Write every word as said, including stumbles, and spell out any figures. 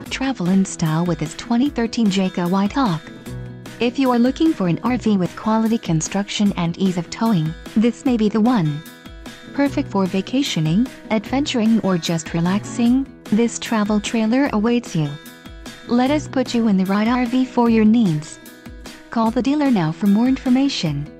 travel in style with this twenty thirteen Jayco White Hawk. If you are looking for an R V with quality construction and ease of towing, this may be the one. Perfect for vacationing, adventuring or just relaxing, this travel trailer awaits you. Let us put you in the right R V for your needs. Call the dealer now for more information.